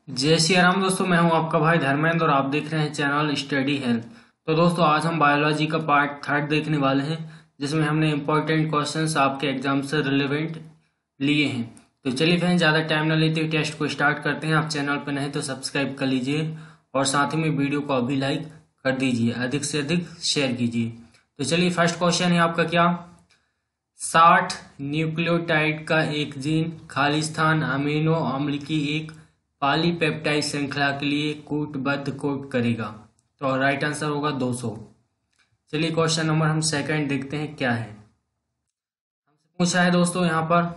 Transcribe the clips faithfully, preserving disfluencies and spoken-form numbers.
जय श्री राम दोस्तों। मैं हूं आपका भाई धर्मेंद्र और आप देख रहे हैं चैनल स्टडी हेल्थ। तो दोस्तों आज हम बायोलॉजी का पार्ट थर्ड देखने वाले हैं, जिसमें हमने इम्पोर्टेंट क्वेश्चंस आपके एग्जाम से रिलेवेंट लिए हैं। तो चलिए फ्रेंड्स, ज़्यादा टाइम ना लेते हुए टेस्ट को स्टार्ट करते हैं। आप चैनल पर नहीं तो सब्सक्राइब कर लीजिए और साथ ही में वीडियो को अभी लाइक कर दीजिए, अधिक से अधिक शेयर कीजिए। तो चलिए फर्स्ट क्वेश्चन है आपका क्या, साठ न्यूक्लियोटाइड का एक जीन खालिस्तान अमीनो अम्ल की एक पॉलीपेप्टाइड श्रृंखला के लिए कूटबद्ध कोड करेगा। तो राइट आंसर होगा दो सौ। चलिए क्वेश्चन नंबर हम सेकंड देखते हैं क्या है। हमसे पूछा है दोस्तों यहाँ पर,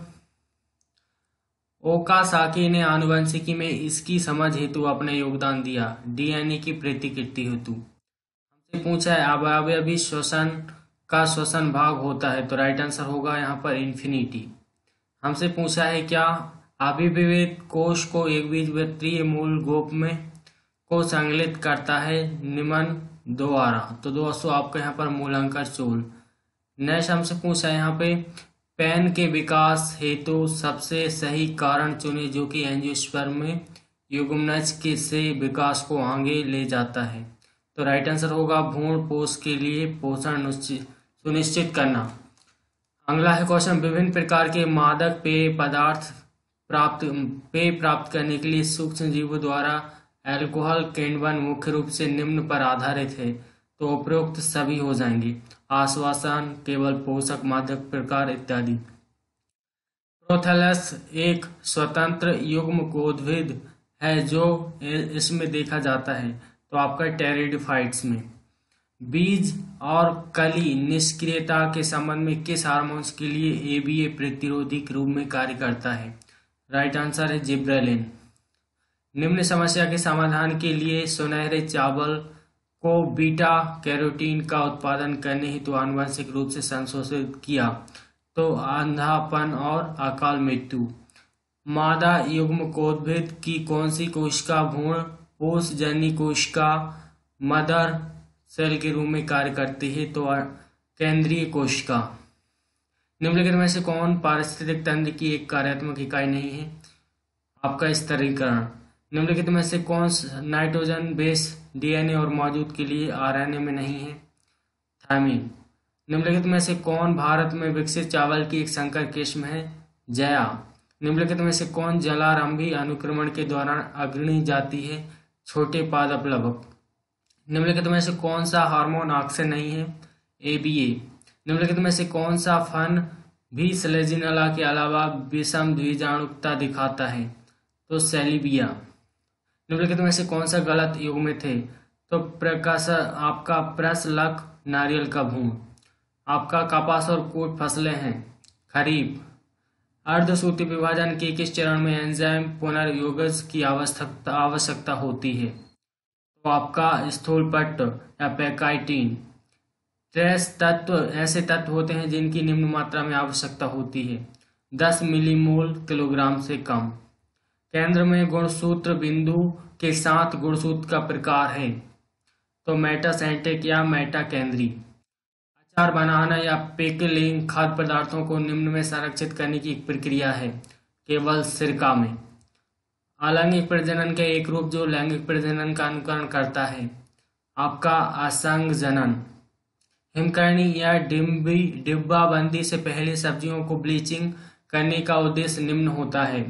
ओकासाकी ने आनुवंशिकी में इसकी समझ हेतु अपना योगदान दिया, डीएनए की प्रतिकृति हेतु। हमसे पूछा है अवयवी श्वसन का श्वसन भाग होता है, तो राइट आंसर होगा यहाँ पर इन्फिनिटी। हमसे पूछा है क्या अभिविविध कोश को एक बीजपत्रीय मूल गोप में को संकलित करता है निम्न द्वारा। तो दोस्तों आपका यहाँ पर मूलांकर चूल। नेक्स्ट हमसे पूछा है यहाँ पे, पेन के विकास हेतु सबसे सही कारण चुने जो कि एंजियोस्पर्म में युग्मनज के से विकास को आगे ले जाता है। तो राइट आंसर होगा भ्रूण पोष के लिए पोषण सुनिश्चित करना। अगला है क्वेश्चन, विभिन्न प्रकार के मादक पेय पदार्थ प्राप्त पेय प्राप्त करने के लिए सूक्ष्म जीवों द्वारा अल्कोहल किण्वन मुख्य रूप से निम्न पर आधारित है, तो उपरोक्त सभी हो जाएंगे, आश्वासन, केवल पोषक मादक प्रकार इत्यादि। प्रोथैलस एक स्वतंत्र युग्मकोद्भिद है जो इसमें देखा जाता है, तो आपका टेरिडोफाइट्स में। बीज और कली निष्क्रियता के संबंध में किस हार्मोन्स के लिए एबीए प्रतिरोधी के रूप में कार्य करता है? राइट आंसर है जिब्रेलिन। निम्न समस्या के समाधान के लिए सुनहरे चावल को बीटा कैरोटीन का उत्पादन करने हेतु आनुवंशिक रूप से संशोधित किया, तो अंधापन और अकाल मृत्यु। मादा युग्मकोद्भिद की कौन सी कोशिका भ्रूण पोषजन्य कोशिका मदर सेल के रूप में कार्य करती है? तो केंद्रीय कोशिका। निम्नलिखित में से कौन पारिस्थितिक तंत्र की एक कार्यात्मक इकाई नहीं है? आपका स्तरीकरण। निम्नलिखित में से कौन नाइट्रोजन बेस डीएनए और मौजूद के लिए आरएनए में नहीं है? थायमिन। निम्नलिखित में से कौन भारत में विकसित चावल की एक संकर किस्म है? जया। निम्नलिखित में से कौन जलारंभी अनुक्रमण के दौरान अग्रणी जाती है? छोटे पादप प्लवक। निम्नलिखित में से कौन सा हार्मोन ऑक्सिन नहीं है? एबीए। निम्नलिखित में से कौन सा फन भी स्लेजिनला के अलावा विषम द्विजाणुकता दिखाता है? तो सेलिबिया। निम्नलिखित में से कौन सा गलत युग्मित है? तो प्रकाश आपका प्रसलक नारियल का भूण। आपका कपास और कूट फसलें हैं। खरीफ। अर्धसूत्री विभाजन के किस चरण में एंजाइम पुनर्योगज की आवश्यकता आवश्यकता होती है? तो आपका स्थूलपट्ट या पैकाइटिन। ट्रेस तत्व ऐसे तत्व होते हैं जिनकी निम्न मात्रा में आवश्यकता होती है, दस मिलीमोल किलोग्राम से कम। केंद्र में गुणसूत्र बिंदु के साथ गुणसूत्र का प्रकार है, तो मेटासेंट्रिक या मेटा केंद्रीय। अचार बनाना या पिकलिंग खाद्य पदार्थों को निम्न में संरक्षित करने की एक प्रक्रिया है, केवल सिरका में। अलैंगिक प्रजनन का एक रूप जो लैंगिक प्रजनन का अनुकरण करता है, आपका असंग जनन। हिमकरणी या डिम्बी डिब्बाबंदी से पहले सब्जियों को ब्लीचिंग करने का उद्देश्य निम्न होता है।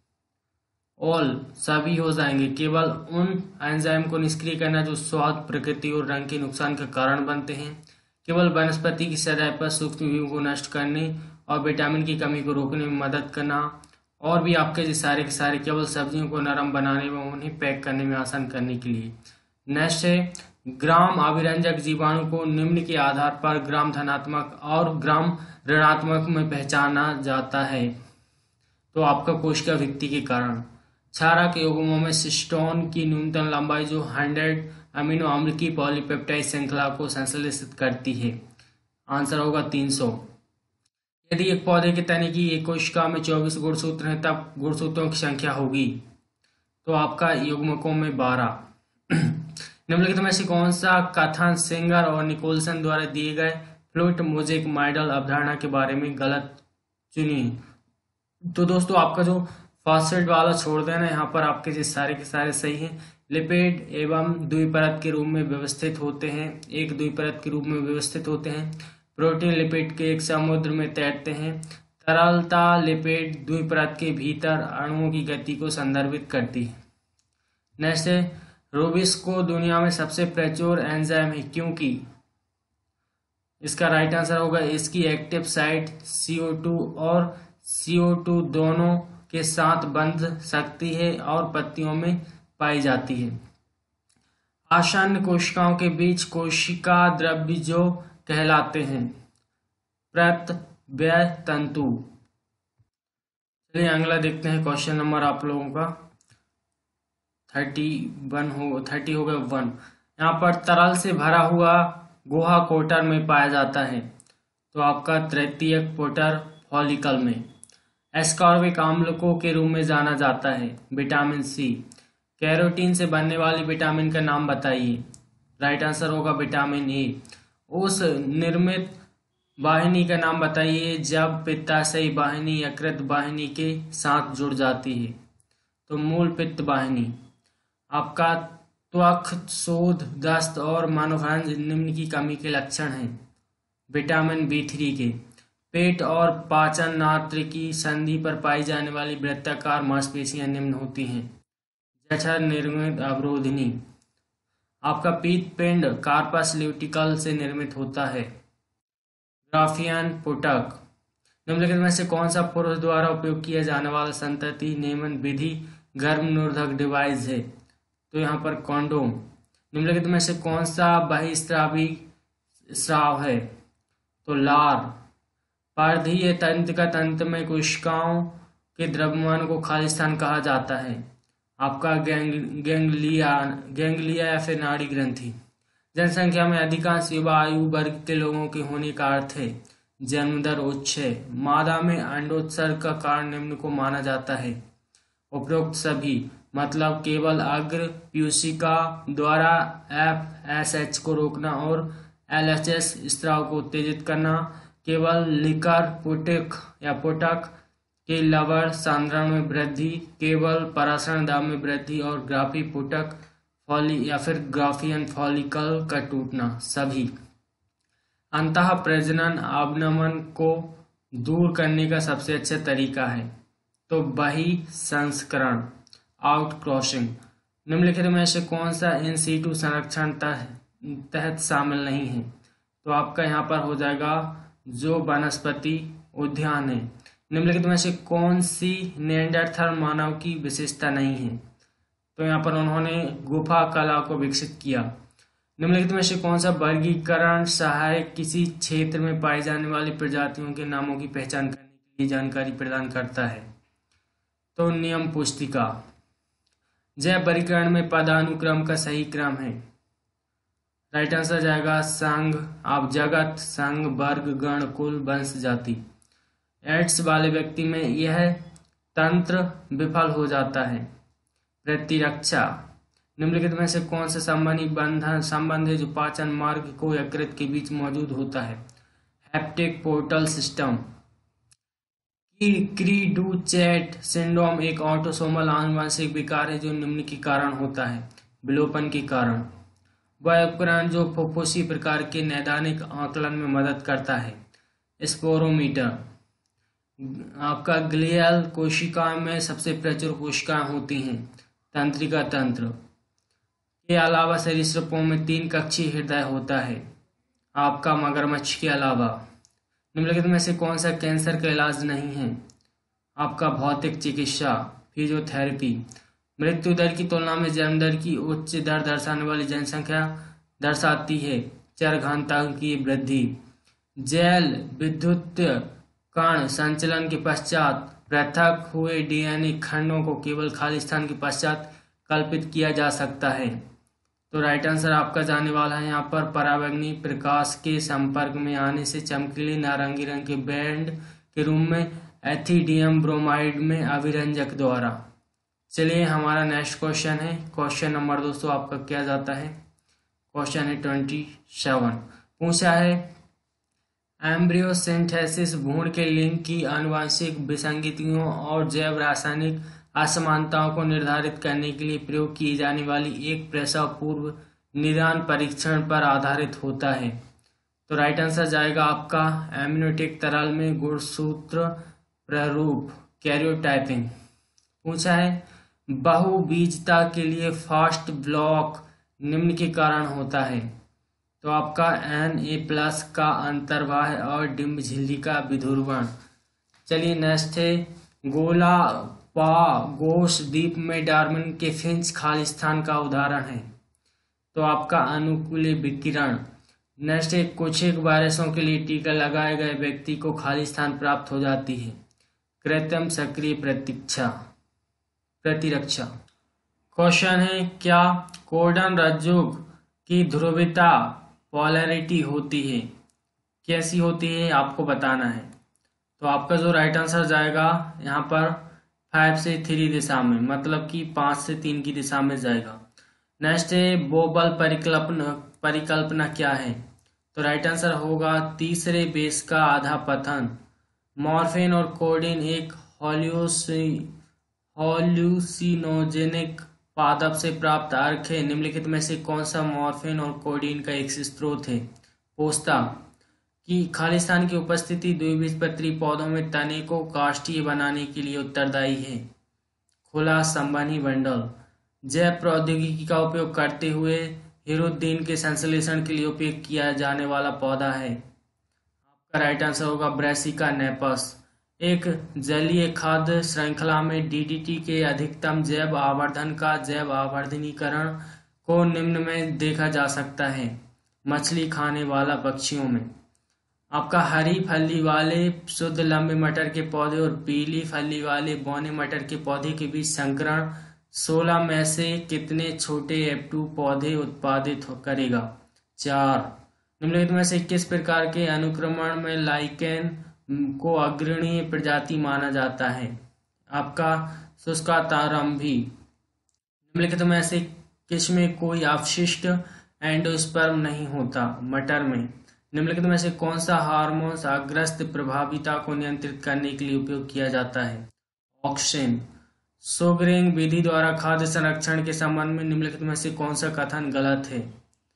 ऑल सभी हो जाएंगे, केवल उन एंजाइम को निष्क्रिय करना जो स्वाद, प्रकृति और रंग के नुकसान का कारण बनते हैं। केवल वनस्पति की सतह पर सूक्ष्म जीवों को नष्ट करने और विटामिन की कमी को रोकने में मदद करना, और भी आपके सारे के सारे केवल सब्जियों को नरम बनाने में उन्हें पैक करने में आसान करने के लिए। नेक्स्ट है, ग्राम अभिरंजक जीवाणु को निम्न के आधार पर ग्राम धनात्मक और ग्राम ऋणात्मक में पहचाना जाता है, तो आपका कोशिका भित्ति के कारण। क्षारक युग्मों में सिस्टोन की न्यूनतम लंबाई जो सौ अमीनो अम्ल की पॉलीपेप्टाइड श्रृंखला को संश्लेषित करती है, आंसर होगा तीन सौ। यदि एक पौधे के तने की एक कोशिका में चौबीस गुणसूत्र हैं, तब गुणसूत्रों की संख्या होगी, तो आपका युग्मकों में बारह। निम्नलिखित में से कौन सा कथन सिंगर और निकोलसन द्वारा दिए गए फ्लूइड मोज़ेक मॉडल अवधारणा के बारे में गलत चुनिए? तो दोस्तों आपका जो फॉस्फेट वाला छोड़ देना, यहाँ पर आपके ये सारे के सारे सही हैं। लिपिड एवं द्विपरत के रूप में व्यवस्थित होते हैं, एक द्विपरत के रूप में व्यवस्थित होते हैं। प्रोटीन लिपिड के एक समुद्र में तैरते हैं। तरलता लिपिड द्विपरत के भीतर अणुओं की गति को संदर्भित करती है। नेक्स्ट है रोबिस्को दुनिया में सबसे प्रचुर एंजाइम है क्योंकि, इसका राइट आंसर होगा इसकी active site C O two और सी ओ टू दोनों के साथ बंध सकती है और पत्तियों में पाई जाती है। आसन्न कोशिकाओं के बीच कोशिका द्रव्य जो कहलाते हैं प्रत्यव्यय तंतु। चलिए अगला देखते हैं क्वेश्चन नंबर आप लोगों का थर्टी वन हो थर्टी हो गया वन। यहाँ पर तरल से भरा हुआ गुहा कोटर में पाया जाता है, तो आपका तृतीयक पोटर फॉलिकल में। एस्कॉर्बिक अम्ल को के रूप में जाना जाता है विटामिन सी। कैरोटीन से बनने वाली विटामिन का नाम बताइए। राइट आंसर होगा विटामिन ए। उस निर्मित वाहिनी का नाम बताइए जब पित्ताशयी वाहिनी यकृत वाहिनी के साथ जुड़ जाती है, तो मूल पित्त वाहिनी। आपका त्वक शोथ दस्त और मनोभंज निम्न की कमी के लक्षण हैं विटामिन बी थ्री के। पेट और पाचन नात्र की संधि पर पाई जाने वाली वृत्ताकार मांसपेशियां निम्न होती हैं जठर निर्मित अवरोधिनी। आपका पीत पिंड कार्पस ल्यूटिकल से निर्मित होता है। ग्राफियन पुटक। निम्नलिखित में से कौन सा पुरुष द्वारा उपयोग किया जाने वाला संतति नियमन विधि गर्भ निरोधक डिवाइस है, तो यहाँ पर कॉन्डोम। निम्नलिखित में से कौन सा बहिस्रावी स्राव है, तो लार। पर्धीय तंत्र का तंत्र में कोशिकाओं के द्रव्यमान को खाली स्थान कहा जाता है। आपका गैंग गैंगलिया गैंगलिया या फिर नाड़ी ग्रंथि। जनसंख्या में अधिकांश युवा आयु वर्ग के लोगों के होने का अर्थ है जन्म दर उच्च है। मादा में अंडोत्सर्ग का कारण निम्न को माना जाता है। उपरोक्त सभी मतलब केवल अग्र प्यूसिका द्वारा एफ एस एच को रोकना और एल एच एस स्राव को उत्तेजित करना, केवल लिकर पुटक या पुटक के लवण सांद्रण में वृद्धि, केवल परासरण दाब में वृद्धि और ग्राफी पुटक फॉली या फिर ग्राफियन फॉलिकल का टूटना सभी अंतः प्रजनन अवनमन को दूर करने का सबसे अच्छा तरीका है, तो बही संस्करण आउट क्रॉसिंग। निम्नलिखित में से कौन सा इन सीटू संरक्षण तहत शामिल नहीं है, तो आपका यहाँ पर हो जाएगा जो वनस्पति उद्यान है। निम्नलिखित में से कौन सी नेएंडरथल मानव की विशेषता नहीं है, तो यहाँ पर उन्होंने गुफा कला को विकसित किया। निम्नलिखित में से कौन सा वर्गीकरण सहायक किसी क्षेत्र में पाई जाने वाली प्रजातियों के नामों की पहचान करने के लिए जानकारी प्रदान करता है, तो नियम पुस्तिका। जैव वर्गीकरण में पदानुक्रम का सही क्रम है। राइट आंसर जाएगा संघ, आप जगत, संघ, वर्ग, गण, कुल, वंश, जाति। एड्स वाले व्यक्ति में यह तंत्र विफल हो जाता है। प्रतिरक्षा। निम्नलिखित में से कौन सा संबंधी बंधन संबंध है जो पाचन मार्ग को यकृत के बीच मौजूद होता है, hepatic portal system. Cri du chat syndrome एक ऑटोसोमल आनुवंशिक विकार है जो निम्न के कारण होता है, विलोपन के कारण। वह उपकरण जो फुफ्फुसी प्रकार के नैदानिक आकलन में मदद करता है, स्पोरोमीटर। आपका ग्लियल कोशिकाओं में सबसे प्रचुर कोशिकाएं होती हैं, तंत्रिका तंत्र के अलावा सरीसृपों में तीन कक्षीय हृदय होता है, आपका मगरमच्छ के अलावा। निम्नलिखित में से कौन सा कैंसर का इलाज नहीं है, आपका भौतिक चिकित्सा, फिजियोथेरेपी। मृत्यु दर की तुलना में जन्म दर की उच्च दर दर्शाने वाली जनसंख्या दर्शाती है चरघनता की वृद्धि। जैल विद्युत कण संचलन के पश्चात पृथक हुए डीएनए खंडों को केवल खाली स्थान के पश्चात कल्पित किया जा सकता है, तो राइट आंसर आपका जाने वाला है यहाँ पर पराबैंगनी प्रकाश के संपर्क में आने से चमकीले नारंगी रंग के बैंड के रूप में एथिडियम ब्रोमाइड में अभिरंजक द्वारा। चलिए हमारा नेक्स्ट क्वेश्चन है, क्वेश्चन नंबर दोस्तों आपका क्या जाता है, क्वेश्चन है ट्वेंटी सेवन। पूछा है एम्ब्रियोसिंथेसिस भ्रूण के लिंग की आनुवंशिक विसंगतियों और जैव रासायनिक असमानताओं को निर्धारित करने के लिए प्रयोग की जाने वाली एक प्रसव पूर्व निदान परीक्षण पर आधारित होता है। तो राइट आंसर जाएगा आपका एमनियोटिक तरल में गुणसूत्र प्रारूप कैरियोटाइपिंग। पूछा है बहुबीजता के लिए फास्ट ब्लॉक निम्न के कारण होता है। तो आपका एन ए प्लस का अंतर्वाह और डिम्ब झिल्ली का विध्रुवण। चलिए नेक्स्ट है गोला पा गोश द्वीप में डार्विन के फिंच खालिस्तान का उदाहरण है। तो आपका अनुकूल विकिरण। नेक्स्ट है कुछ एक वायरसों के लिए टीका लगाए गए व्यक्ति को खालिस्तान प्राप्त हो जाती है। कृत्रिम सक्रिय प्रतीक्षा प्रतिरक्षा। क्वेश्चन है क्या कोर्डन रज्जुक की ध्रुवीयता पोलैरिटी होती है, कैसी होती है आपको बताना है। तो आपका जो राइट आंसर जाएगा यहाँ पर फाइव से थ्री दिशा में, मतलब कि पांच से तीन की दिशा में जाएगा। नेक्स्ट है बोबल परिकल्पना परिकल्पना क्या है। तो राइट आंसर होगा तीसरे बेस का आधा पतन। मॉर्फिन और कोडीन एक हॉल्यूसी हॉल्यूसिनोजेनिक पादप से प्राप्त अर्क है। निम्नलिखित में से कौन सा मॉर्फिन और कोडीन का एक स्रोत है। पोस्ता कि खालिस्तान की उपस्थिति द्विबीजपत्री पौधों में तने को काष्ठीय बनाने के लिए उत्तरदायी है। खुला संवहनी बंडल जैव प्रौद्योगिकी का उपयोग करते हुए हीरोद्दीन के संश्लेषण के लिए उपयोग किया जाने वाला पौधा है। आपका राइट आंसर होगा ब्रासिका नेपस। एक जलीय खाद्य श्रृंखला में डीडीटी के अधिकतम जैव आवर्धन का जैव आवर्धनीकरण को निम्न में देखा जा सकता है। मछली खाने वाला पक्षियों में आपका हरी फली वाले शुद्ध लंबे मटर के पौधे और पीली फली वाले बौने मटर के पौधे के बीच संकरण सोलह में से कितने छोटे एफ टू पौधे उत्पादित करेगा। चार। निम्नलिखित में से किस प्रकार के अनुक्रमण में लाइकेन को अग्रणी प्रजाति माना जाता है। आपका शुष्कातारंभी। निम्नलिखित में से किसमें कोई अवशिष्ट एंडोस्पर्म नहीं होता। मटर में। निम्नलिखित में से कौन सा हार्मोन अग्रस्त प्रभाविता को नियंत्रित करने के लिए उपयोग किया जाता है। ऑक्सिन। सोगरेंग विधि द्वारा खाद्य संरक्षण के संबंध में निम्नलिखित में से कौन सा कथन गलत है।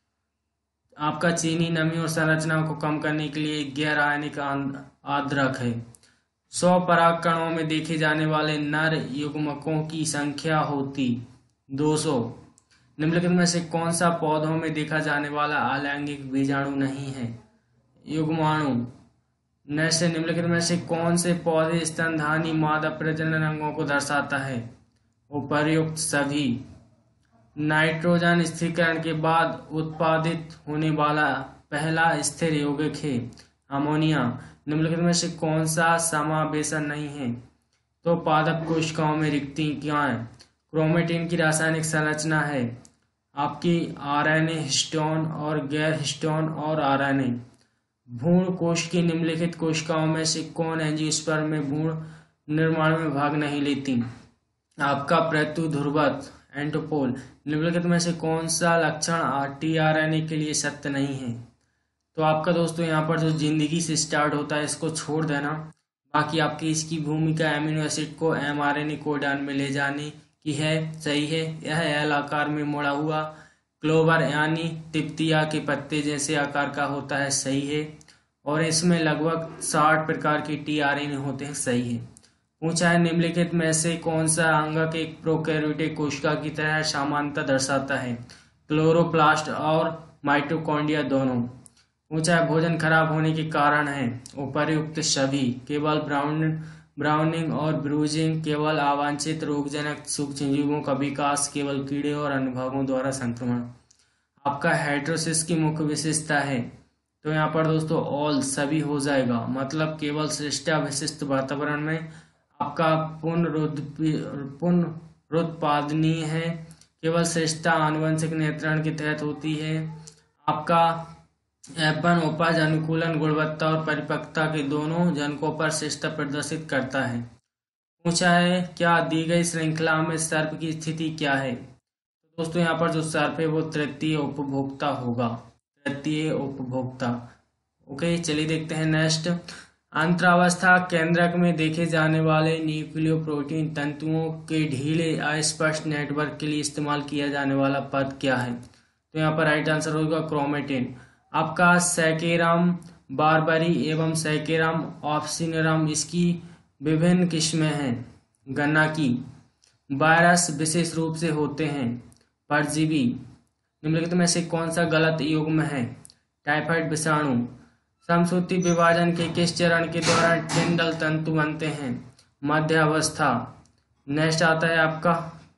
आपका चीनी नमी और संरचना को कम करने के लिए गैर आयनिक आर्द्रक है। सौ पराग कणों में देखे जाने वाले नर युग्मकों की संख्या होती दो सौ। निम्नलिखित में से कौन सा पौधों में देखा जाने वाला अलैंगिक बीजाणु नहीं है। युग्माणु। नेक्स्ट निम्नलिखित में से कौन से पौधे स्तनधानी मादा प्रजनन अंगों को दर्शाता है। उपर्युक्त सभी। नाइट्रोजन स्थिरीकरण के बाद उत्पादित होने वाला पहला स्थिर यौगिक है अमोनिया। निम्नलिखित में से कौन सा समावेशन नहीं है। तो पादप कोशिकाओं में रिक्तियां। क्रोमेटिन की रासायनिक संरचना है आपकी आरएनए हिस्टोन और गैर हिस्टोन और आरएनए। भ्रूण कोश की निम्नलिखित कोशिकाओं में से कौन एंजियोस्पर्म में भ्रूण निर्माण में भाग नहीं लेती। आपका प्रत्युध्रुवत एंटोपोल। निम्नलिखित में से कौन सा लक्षण टीआरएनए के लिए सत्य नहीं है। तो आपका दोस्तों यहाँ पर जो जिंदगी से स्टार्ट होता है इसको छोड़ देना, बाकी आपकी इसकी भूमिका एमिनो एसिड को एमआरएनए कोडॉन में ले जाने की है, सही है। यह एल आकार में मुड़ा हुआ क्लोवर यानी तिप्तिया के पत्ते जैसे आकार का होता है, सही है। और इसमें लगभग साठ प्रकार के टीआरएनए होते हैं, सही है। पूछा है निम्नलिखित में से कौन सा अंगक एक प्रोकैरियोटिक कोशिका की तरह समानता दर्शाता है। क्लोरोप्लास्ट और माइटोकॉन्ड्रिया दोनों। पूछा है भोजन खराब होने के कारण है। उपर्युक्त सभी। केवल ब्राउन ब्राउनिंग और ब्रूजिंग, केवल अवांछित रोगजनक सूक्ष्मजीवों का विकास, केवल कीड़े और अन्य भागों द्वारा संक्रमण। आपका हाइड्रोसिस की मुख्य विशेषता है। तो यहाँ पर दोस्तों ऑल सभी हो जाएगा, मतलब केवल श्रेष्ठा विशिष्ट वातावरण में आपका पुनरुत्पादनीय है। केवल श्रेष्ठता आनुवंशिक नियंत्रण के तहत होती है। आपका एपन उपज अनुकूलन गुणवत्ता और परिपक्वता के दोनों जनकों पर श्रेष्ठता प्रदर्शित करता है। पूछा है क्या दी गई श्रृंखला में सर्प की स्थिति क्या है। तो दोस्तों यहाँ पर जो सर्प है वो तृतीय उपभोक्ता होगा, तृतीय उपभोक्ता। ओके चलिए देखते हैं नेक्स्ट। अंतरावस्था केंद्रक में देखे जाने वाले न्यूक्लियोप्रोटीन तंतुओं के ढीले अस्पष्ट नेटवर्क के लिए इस्तेमाल किया जाने वाला पद क्या है? तो यहाँ पर राइट आंसर होगा क्रोमेटिन। आपका सैकेरम बारबरी एवं सैकेरम ऑप्सिनरम इसकी विभिन्न किस्में हैं। गन्ना की। वायरस विशेष रूप से होते हैं। परजीवी। निम्नलिखित में से कौन सा गलत युग्म है? टाइफाइड विषाणु। समसूत्री विभाजन के किस चरण के दौरान टिंडल तंतु बनते हैं? मध्य अवस्था। नेक्स्ट आता है आपका,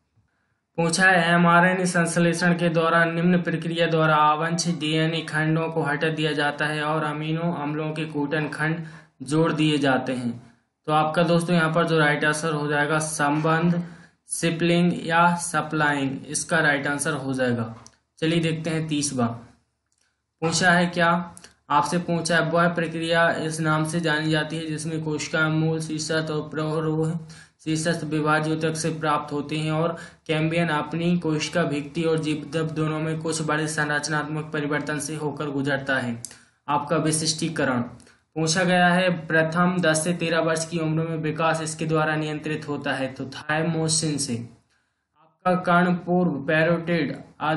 पूछा है एमआरएनए संश्लेषण के दौरान निम्न प्रक्रिया द्वारा आवांछित डीएनए खंडों को हटा दिया जाता है और अमीनो अम्लों के कूटन खंड जोड़ दिए जाते हैं। तो आपका दोस्तों यहाँ पर जो राइट आंसर हो जाएगा संबंध, सिपलिंग या सप्लाइंग, इसका राइट आंसर हो जाएगा। चलिए देखते हैं तीसवा। पूछा है क्या, आपसे पूछा है वह प्रक्रिया इस नाम से जानी जाती है जिसमें कोशिका मूल शीर्षस्थ और प्ररोह शीर्षस्थ विभाज्योतक से प्राप्त होते हैं और कैम्बियम अपनी कोशिका भित्ति और जीवद्रव्य दोनों में कुछ बड़े संरचनात्मक परिवर्तन से होकर गुजरता है। आपका विशिष्टीकरण। पूछा गया है प्रथम दस से तेरह वर्ष की उम्र में विकास इसके द्वारा नियंत्रित होता है, तो थाइमोसिन से। आपका कर्ण पूर्व पैरोटिड,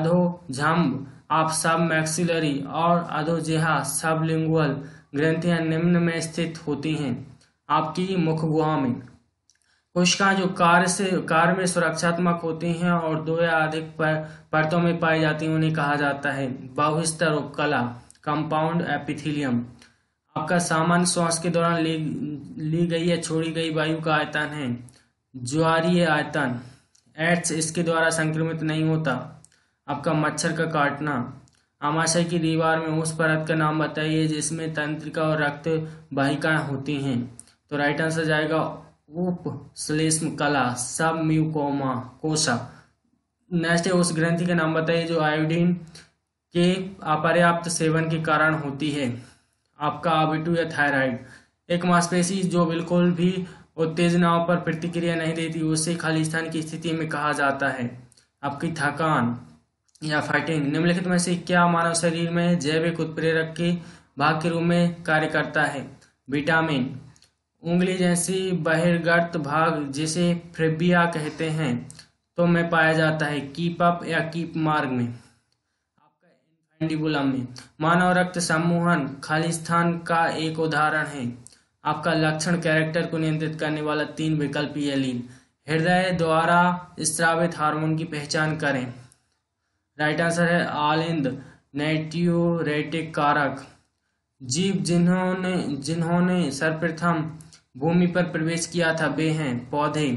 अधोजंभ आप सब मैक्सिलरी और अधोजिह्वा सबलिंगुअल ग्रंथियां निम्न में स्थित होती हैं आपकी मुख गुहा में। कोशिकाएं जो कार्य से कार्य में सुरक्षात्मक होती हैं और दो या अधिक पर, परतों में पाई जाती हैं उन्हें कहा जाता है बहुस्तर उपकला, कंपाउंड एपिथेलियम। आपका सामान्य श्वास के दौरान ली, ली गई या छोड़ी गई वायु का आयतन है ज्वारीय आयतन। एड्स इसके द्वारा संक्रमित नहीं होता। आपका मच्छर का काटना। आमाशय की दीवार में उस परत का नाम बताइए जिसमें तंत्रिका और रक्त वाहिकाएं होती हैं। तो राइट आंसर जाएगा उपश्लेष्म कला, सब म्यूकोमा कोशा। नेक्स्ट है उस ग्रंथि का नाम बताइए जो आयोडीन के अपर्याप्त सेवन के कारण होती है। आपका आबिटू या थायराइड। एक मांसपेशी जो बिल्कुल भी उत्तेजनाओं पर प्रतिक्रिया नहीं देती उसे खाली स्थान की स्थिति में कहा जाता है। आपकी थकान या फटिंग। निम्नलिखित में से क्या मानव शरीर में जैविक उत्प्रेरक के भाग के रूप में कार्य करता है? विटामिन। उंगली जैसी बहिर्गत भाग जिसे फ्रेबिया कहते हैं तो में पाया जाता है कीप अप या कीप मार्ग में। आपका इनफैंडिबुलम में। मानव रक्त सम्मोहन खाली स्थान का एक उदाहरण है। आपका लक्षण कैरेक्टर को नियंत्रित करने वाला तीन विकल्पीय एलील। हृदय द्वारा स्रावित हार्मोन की पहचान करें। राइट आंसर है आलिंद नेट्यूरेटिक कारक। जीव जिन्होंने जिन्होंने सर्वप्रथम भूमि पर प्रवेश किया था वे हैं पौधे।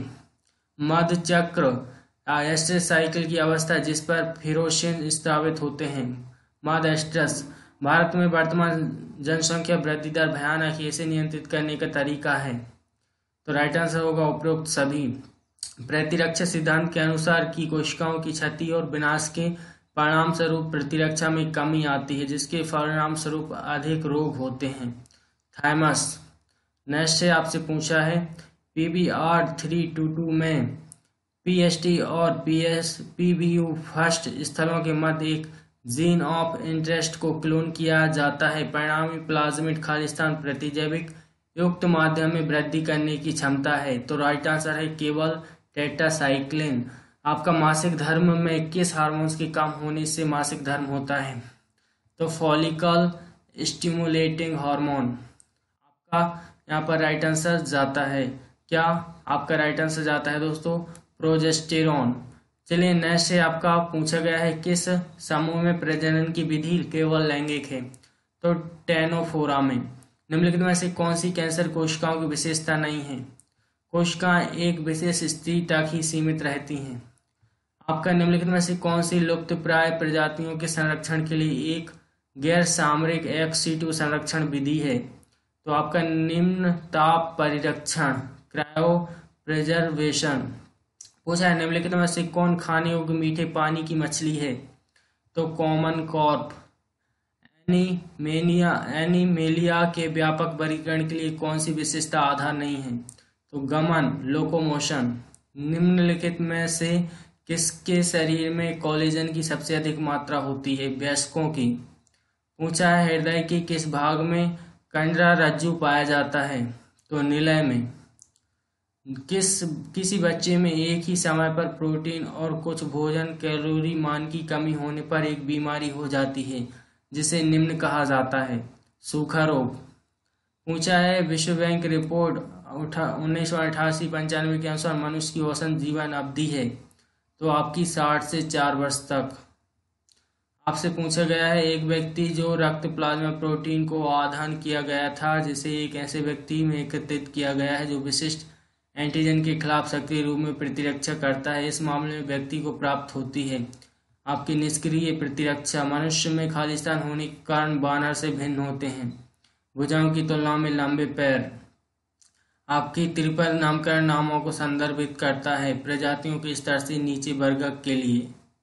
मध चक्र एस्ट्रस साइकिल की अवस्था जिस पर फिरोशिन स्रावित होते हैं। मध एस्ट्रस। भारत में वर्तमान जनसंख्या वृद्धि दर भयानक है, इसे नियंत्रित करने का तरीका है। तो राइट आंसर होगा उपरोक्त सभी। प्रतिरक्षा सिद्धांत के अनुसार की कोशिकाओं की क्षति और विनाश के परिणाम स्वरूप प्रतिरक्षा में कमी आती है जिसके परिणाम स्वरूप अधिक रोग होते हैं। थाइमस। नेक्स्ट से आपसे पूछा है पीबीआर थ्री टू टू में पीएसटी और पीएस पीबीयू फर्स्ट स्थलों के मध्य एक जीन ऑफ इंटरेस्ट को क्लोन किया जाता है। परिणामी प्लाज्मिड खालिस्तान प्रतिजैविक युक्त माध्यम में वृद्धि करने की क्षमता है। तो राइट आंसर है केवल टेट्रासाइक्लिन। आपका मासिक धर्म में किस हार्मोन्स के कम होने से मासिक धर्म होता है? तो फॉलिकल स्टिमुलेटिंग हार्मोन। आपका यहाँ पर राइट आंसर जाता है क्या? आपका राइट आंसर जाता है दोस्तों प्रोजेस्टेरॉन। चलिए नेक्स्ट से आपका पूछा गया है किस समूह में प्रजनन की विधि केवल लैंगिक है? तो टेनोफोरा में। निम्नलिखित में से कौन सी कैंसर कोशिकाओं की विशेषता नहीं है? कोशिकाएं एक विशेष स्त्री तक ही सीमित रहती हैं। आपका निम्नलिखित में से कौन सी लुप्त प्राय प्रजातियों के संरक्षण के लिए एक गैर सामरिक एक्स सी टू संरक्षण विधि है? तो आपका निम्न ताप परिरक्षण क्रायो प्रिजर्वेशन। पूछा है निम्नलिखित में से कौन खाने योग्य मीठे पानी की मछली है? तो कॉमन कॉर्प। एनीमेनिया एनीमेलिया के व्यापक वर्गीकरण के लिए कौन सी विशेषता आधार नहीं है? तो गमन लोकोमोशन। निम्नलिखित में से किसके शरीर में कोलेजन की सबसे अधिक मात्रा होती है? वयस्कों की। पूछा है हृदय के किस भाग में कंडरा रज्जु पाया जाता है? तो निलय में। किस किसी बच्चे में एक ही समय पर प्रोटीन और कुछ भोजन कैलोरी मान की कमी होने पर एक बीमारी हो जाती है जिसे निम्न कहा जाता है? सूखा रोग। पूछा है विश्व बैंक रिपोर्ट उन्नीस सौ अठासी पंचानवे के अनुसार मनुष्य की औसत जीवन अवधि है तो आपकी साठ से चार वर्ष तक। आपसे पूछा गया है एक व्यक्ति जो रक्त प्लाज्मा प्रोटीन को आधान किया गया था जिसे एक ऐसे व्यक्ति में एकत्रित किया गया है जो विशिष्ट एंटीजन के खिलाफ सक्रिय रूप में प्रतिरक्षा करता है, इस मामले में व्यक्ति को प्राप्त होती है आपकी निष्क्रिय प्रतिरक्षा। मनुष्य में खालिस्तान होने के कारण बानर से भिन्न होते हैं, भुजाओं की तुलना में लंबे पैर। आपकी ट्रिपल नामकरण नामों को संदर्भित करता है प्रजातियों के स्तर से नीचे वर्ग के लिए।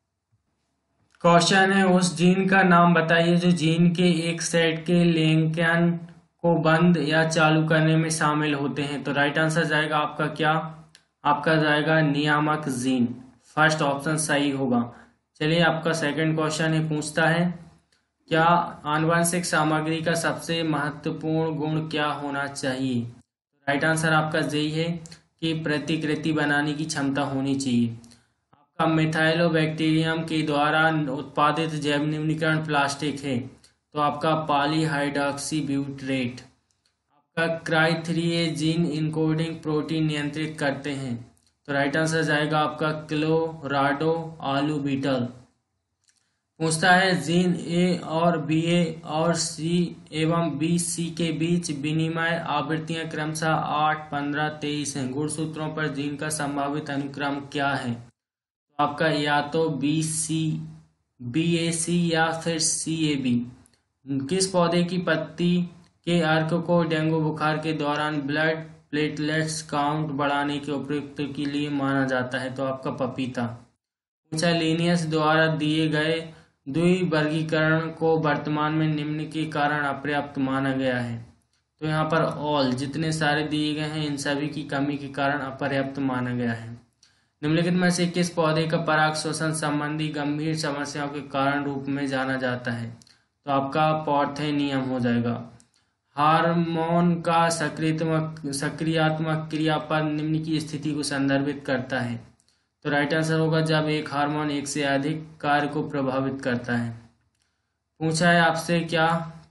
क्वेश्चन है उस जीन का नाम बताइए जो जीन के एक सेट के लिंकन को बंद या चालू करने में शामिल होते हैं। तो राइट आंसर जाएगा आपका क्या? आपका जाएगा नियामक जीन। फर्स्ट ऑप्शन सही होगा। चलिए आपका सेकंड क्वेश्चन है, पूछता है क्या आनुवंशिक सामग्री का सबसे महत्वपूर्ण गुण क्या होना चाहिए? राइट आंसर आपका यही है कि प्रतिकृति बनाने की क्षमता होनी चाहिए। आपका मिथाइलोबैक्टीरियम के द्वारा उत्पादित जैव निम्नीकरण प्लास्टिक है तो आपका पॉलीहाइड्रॉक्सी ब्यूटरेट। आपका क्राइथ्रिए जीन इनकोडिंग प्रोटीन नियंत्रित करते हैं तो राइट आंसर जाएगा आपका क्लोराडो आलू बीटल। पूछता है जीन ए और बी ए और सी एवं बी सी के बीच विनिमय आवृत्तियां क्रमशः आठ, पंद्रह, तेईस हैं। गुणसूत्रों पर जीन का संभावित अनुक्रम क्या है? तो आपका या तो बी सी बी ए सी या फिर सी ए बी। किस पौधे की पत्ती के अर्क को डेंगू बुखार के दौरान ब्लड प्लेटलेट्स काउंट बढ़ाने के उपयुक्त के लिए माना जाता है? तो आपका पपीता। पूछा लिनियस द्वारा दिए गए द्विवर्गीकरण को वर्तमान में निम्न के कारण अपर्याप्त माना गया है। तो यहाँ पर ऑल जितने सारे दिए गए हैं इन सभी की कमी के कारण अपर्याप्त माना गया है। निम्नलिखित में से किस पौधे का पराग श्वसन संबंधी गंभीर समस्याओं के कारण रूप में जाना जाता है? तो आपका पॉर्थेनियम हो जाएगा। हार्मोन का सक्रियात्मक सक्रियात्मक क्रियापद निम्न की स्थिति को संदर्भित करता है? तो राइट आंसर होगा जब एक हार्मोन एक से अधिक कार्य को प्रभावित करता है। पूछा है आपसे क्या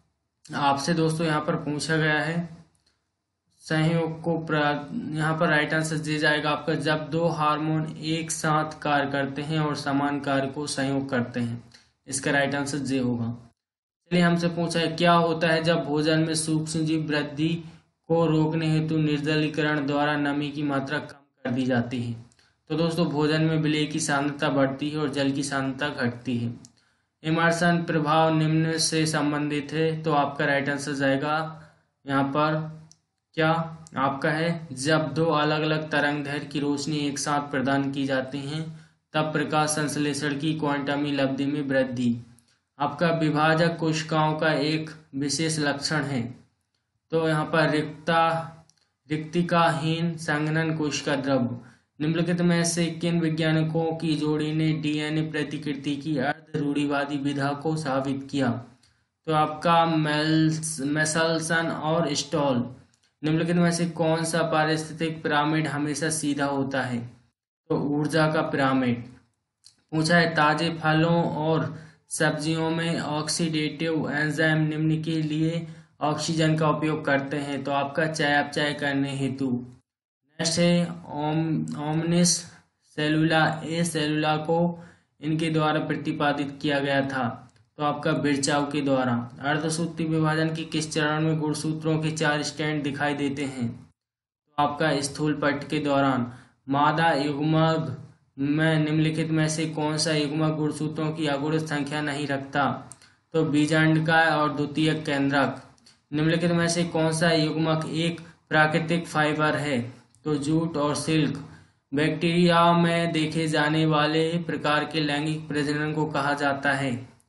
आपसे दोस्तों यहाँ पर पूछा गया है संयोग को यहाँ पर राइट आंसर दिया जाएगा आपका जब दो हार्मोन एक साथ कार्य करते हैं और समान कार्य को संयोग करते हैं। इसका राइट आंसर जे होगा। चलिए हमसे पूछा है क्या होता है जब भोजन में सूक्ष्म जीव वृद्धि को रोकने हेतु निर्जलीकरण द्वारा नमी की मात्रा कम कर दी जाती है? तो दोस्तों भोजन में विलेय की सांद्रता बढ़ती है और जल की सांद्रता घटती है। इमर्सन प्रभाव निम्न से संबंधित है तो आपका राइट आंसर जाएगा यहाँ पर क्या आपका है जब दो अलग अलग तरंगदैर्घ्य की रोशनी एक साथ प्रदान की जाती हैं तब प्रकाश संश्लेषण की क्वांटमी अवधि में वृद्धि। आपका विभाजक कोशिकाओं का एक विशेष लक्षण है तो यहाँ पर रिक्ता रिक्तिकाहीन संघनन कोशिका द्रव्य। निम्नलिखित में से किन वैज्ञानिकों की जोड़ी ने डीएनए प्रतिकृति की अर्ध रूढ़िवादी विधा को साबित किया? तो आपका मेसल्सन और स्टॉल। निम्नलिखित में से कौन सा पारिस्थितिक पिरामिड हमेशा सीधा होता है? तो ऊर्जा का पिरामिड। पूछा है ताजे फलों और सब्जियों में ऑक्सीडेटिव एंजाइम निम्न के लिए ऑक्सीजन का उपयोग करते हैं? तो आपका चयापचय करने हेतु। नेक्स्ट है ओम ओमनिस सेलुला ए सेलुला को इनके द्वारा प्रतिपादित किया गया था? तो आपका बिरचाव के द्वारा। अर्धसूत्री विभाजन के किस चरण में गुणसूत्रों के चार स्टैंड दिखाई देते हैं? तो आपका स्थूल पट्ट के दौरान। मादा युग्मक में निम्नलिखित में से कौन सा युग्मक गुणसूत्रों की अगुणित संख्या नहीं रखता? तो बीजांडकाय और द्वितीयक केंद्रक। निम्नलिखित में से कौन सा युग्मक एक प्राकृतिक फाइबर है? तो जूट और सिल्क। बैक्टीरिया में देखे जाने वाले प्रकार के लैंगिक प्रजनन को कहा जाता है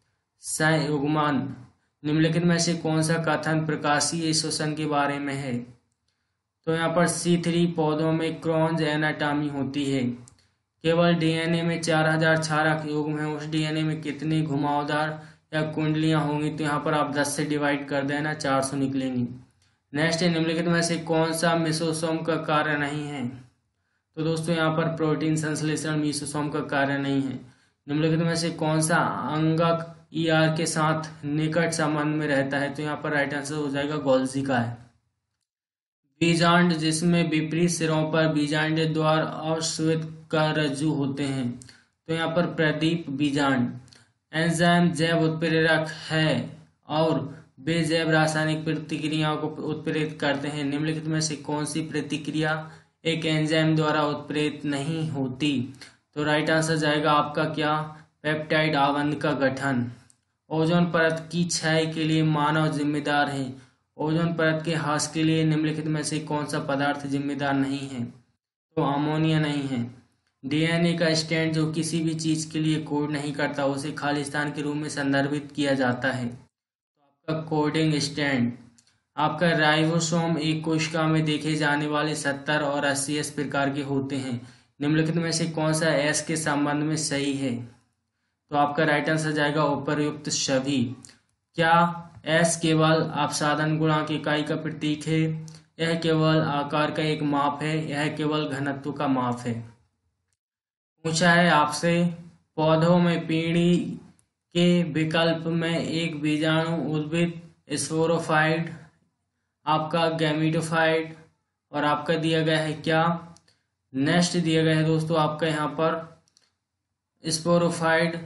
संयुग्मन। निम्नलिखित में से कौन सा कथन प्रकाशीय श्वसन के बारे में है? तो यहाँ पर सी थ्री पौधों में क्रॉन्ज एनाटॉमी होती है। केवल डीएनए में चार हजार क्षारक युग्म है, उस डीएनए में कितने घुमावदार या कुंडलियां होंगी तो यहाँ पर आप दस से डिवाइड कर देना, चार सौ निकलेंगी। नेक्स्ट है, निम्नलिखित में से कौन सा मेसोसोम का कार्य नहीं है? तो दोस्तों यहाँ पर प्रोटीन संश्लेषण मेसोसोम का कार्य नहीं है। निम्नलिखित में से कौन सा अंगक ईआर के साथ निकट संबंध में रहता है? तो यहाँ पर राइट आंसर हो जाएगा गोल्जी का है। बीजांड, जिसमें विपरीत सिरों पर बीजांड द्वार और श्वेत का रज्जु होते हैं, तो यहाँ पर प्रदीप बीजांड। एंजाइम जैव उत्प्रेरक है और वे जैव रासायनिक प्रतिक्रियाओं को उत्प्रेरित करते हैं। निम्नलिखित में से कौन सी प्रतिक्रिया एक एंजाइम द्वारा उत्प्रेरित नहीं होती? तो राइट आंसर जाएगा आपका क्या? पेप्टाइड आबंध का गठन। ओजोन परत की क्षय के लिए मानव जिम्मेदार है। ओजोन परत के ह्रास के लिए निम्नलिखित में से कौन सा पदार्थ जिम्मेदार नहीं है? तो अमोनिया नहीं है। डीएनए का स्टैंड जो किसी भी चीज के लिए कोड नहीं करता, उसे खालिस्तान के रूप में संदर्भित किया जाता है। तो आपका कोडिंग स्टैंड। आपका राइबोसोम एक कोशिका में देखे जाने वाले सत्तर और अस्सी एस प्रकार के होते हैं। निम्नलिखित में से कौन सा एस के संबंध में सही है? तो आपका राइट आंसर जाएगा उपर्युक्त सभी। क्या एस केवल अपसाधन गुणांक इकाई का प्रतीक है? यह केवल आकार का एक माप है। यह केवल घनत्व का माप है। पूछा है आपसे, पौधों में पीढ़ी के विकल्प में एक बीजाणु उद्भिद स्पोरोफाइट, आपका गैमीटोफाइट, और आपका दिया गया है क्या? नेक्स्ट दिया गया है दोस्तों आपका यहाँ पर स्पोरोफाइट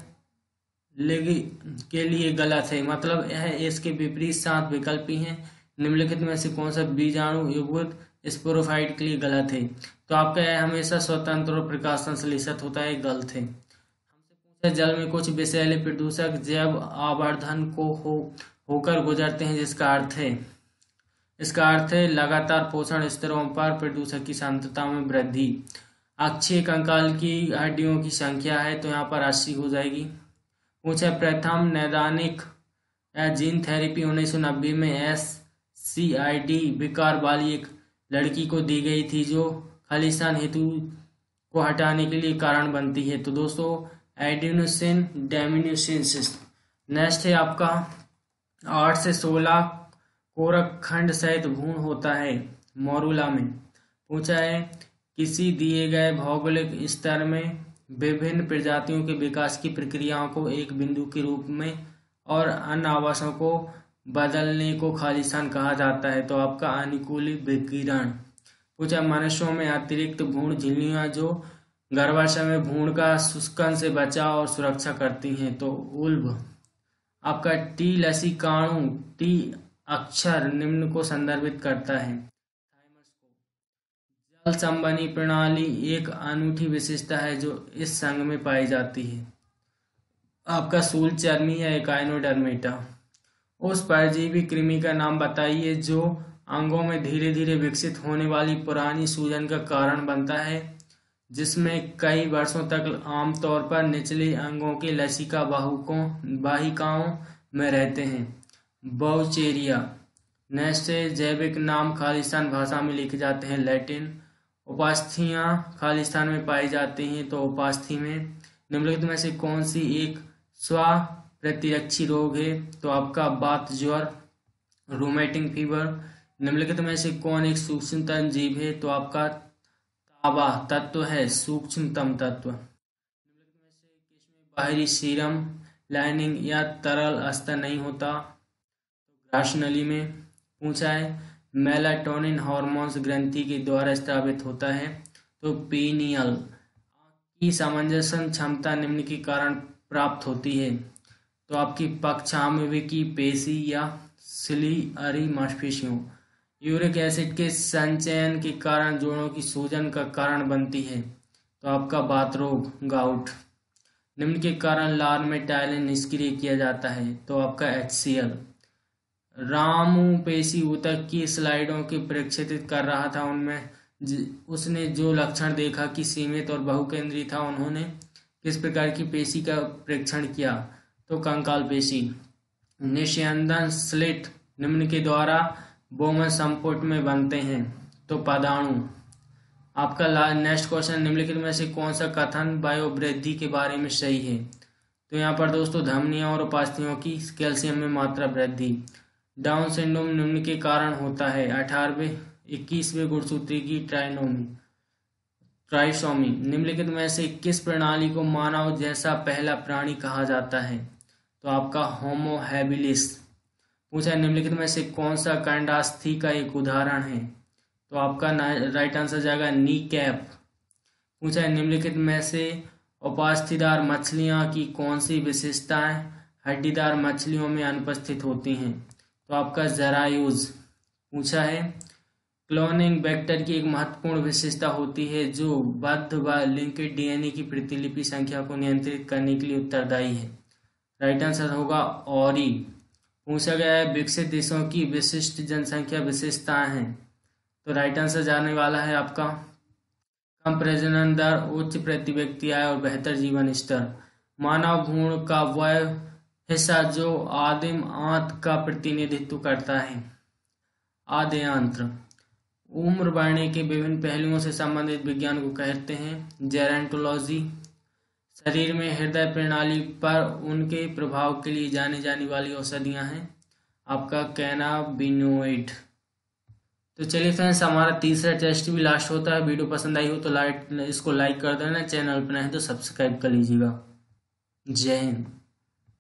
के लिए गलत है, मतलब यह इसके विपरीत सात विकल्पी हैं। निम्नलिखित में से कौन सा बीजाणु युग्मित स्पोरोफाइट के लिए गलत है? तो आपका यह हमेशा स्वतंत्र और प्रकाश संश्लेषित होता है, गलत है। हमसे पूछा, जल में कुछ विषैले प्रदूषक जैव आवर्धन को हो होकर गुजरते हैं, जिसका अर्थ है इसका अर्थ है लगातार पोषण स्तरों पर प्रदूषक की सांद्रता में वृद्धि। अक्षीय कंकाल की हड्डियों की संख्या है, तो यहाँ पर अस्सी हो जाएगी। पूछा, प्रथम नैदानिक या जीन थेरेपी उन्नीस सौ नब्बे में एस सी आई डी विकार वाली एक लड़की को दी गई थी, जो खालिस्तान हेतु को हटाने के लिए कारण बनती है। तो दोस्तों एडिनोसिन डेमिनोसिस। नेक्स्ट है आपका आठ से सोलह कोरक खंड सहित भ्रूण होता है मोरुला में। पूछा है, किसी दिए गए भौगोलिक स्तर में विभिन्न प्रजातियों के विकास की प्रक्रियाओं को एक बिंदु के रूप में और अन्य आवासों को बदलने को खालिस्तान कहा जाता है। तो आपका अनुकूलित विकिरण। पूछा, मनुष्यों में अतिरिक्त भ्रूण झिल्लियां जो गर्भाशय में भ्रूण का शुष्कन से बचाव और सुरक्षा करती हैं। तो उल्ब। आपका टी लसीकाणु टी अक्षर निम्न को संदर्भित करता है। जल संबंधी प्रणाली एक अनूठी विशेषता है जो इस संघ में पाई जाती है। आपका सूल चर्मी या एकाइनोडर्मेटा। उस परजीवी कृमि का नाम बताइए जो अंगों में धीरे धीरे विकसित होने वाली पुरानी सूजन का कारण बनता है, जिसमें कई वर्षों तक आमतौर पर निचले अंगों के लसिका बाहुकों वाहिकाओं में रहते हैं। बाउचेरिया। नेक्स्ट जैविक नाम खालिस्तान भाषा में लिखे जाते हैं, लैटिन। उपास्थियां खालिस्तान में पाई जाती हैं, तो उपास्थि में निम्नलिखित में से कौन सी एक स्व प्रतिरक्षी रोग है? तो आपका बात ज्वर, रूमेटिक फीवर। निम्नलिखित में से कौन एक सूक्ष्मतम जीव है? तो आपका ताबा तत्व है सूक्ष्मतम तत्व। निम्नलिखित में से किसमें बाहरी सीरम लाइनिंग या तरल स्तर नहीं होता? तो ग्रास नली में। पूछा है, मेलाटोनिन हार्मोन्स ग्रंथि के द्वारा स्रावित होता है, तो पीनियल। की सामंजस्य क्षमता निम्न के कारण प्राप्त होती है, तो आपकी पक्षामेविकी पेशी या सिलियरी मांसपेशियों। यूरिक एसिड के संचयन के कारण जोड़ों की सूजन का कारण बनती है, तो आपका बात रोग गाउट। निम्न के कारण लार में टाइलिन निष्क्रिय किया जाता है, तो आपका एच सी एल। रामू पेशी ऊतक की स्लाइडों के प्रक्षेपित कर रहा था, उनमें उसने जो लक्षण देखा कि सीमित और बहुकेंद्रीय था, उन्होंने किस प्रकार की पेशी का परीक्षण किया? तो कंकाल पेशी। निस्यंदन स्लिट निम्न के द्वारा बोमन संपुट में बनते हैं, तो पदाणु। आपका नेक्स्ट क्वेश्चन, निम्नलिखित में से कौन सा कथन वायुवृद्धि के बारे में सही है? तो यहाँ पर दोस्तों धमनियों और उपास्थियों की कैल्शियम में मात्रा वृद्धि। डाउन सिंड्रोम निम्न के कारण होता है। अठारहवें इक्कीसवें गुणसूत्री की ट्राइनोमी ट्राइसोमी निम्नलिखित में से किस प्रणाली को मानव जैसा पहला प्राणी कहा जाता है? तो आपका होमो हैबिलिस। पूछा निम्नलिखित में से कौन सा कंडास्थी का एक उदाहरण है? तो आपका राइट आंसर जाएगा नी कैप। पूछा निम्नलिखित में से उपास्थीदार मछलियां की कौन सी विशेषताएं हड्डीदार मछलियों में अनुपस्थित होती हैं? तो आपका जरायूज। पूछा है क्लोनिंग वेक्टर की एक महत्वपूर्ण विशेषता होती है जो बद्ध व लिंकेड डीएनए की प्रतिलिपि संख्या को नियंत्रित करने के लिए उत्तरदायी है। राइट आंसर होगा ऑरी। पूछा गया है विकसित देशों की विशिष्ट जनसंख्या विशेषताएं हैं। तो राइट आंसर जाने वाला है आपका कम प्रजनन दर, उच्च प्रति व्यक्ति आय और बेहतर जीवन स्तर। मानव भ्रूण का वह हिस्सा जो आदिम आंत का प्रतिनिधित्व करता है। आद्यांत्र। उम्र बढ़ने के विभिन्न पहलुओं से संबंधित विज्ञान को कहते हैं जेरोंटोलॉजी। शरीर में हृदय प्रणाली पर उनके प्रभाव के लिए जानी जाने वाली औषधियां हैं आपका कैनाबिनोइड। तो चलिए फ्रेंड्स, हमारा तीसरा टेस्ट भी लास्ट होता है। वीडियो पसंद आई हो तो लाइक इसको लाइक कर देना, चैनल पर नहीं तो सब्सक्राइब कर लीजिएगा। जय हिंद।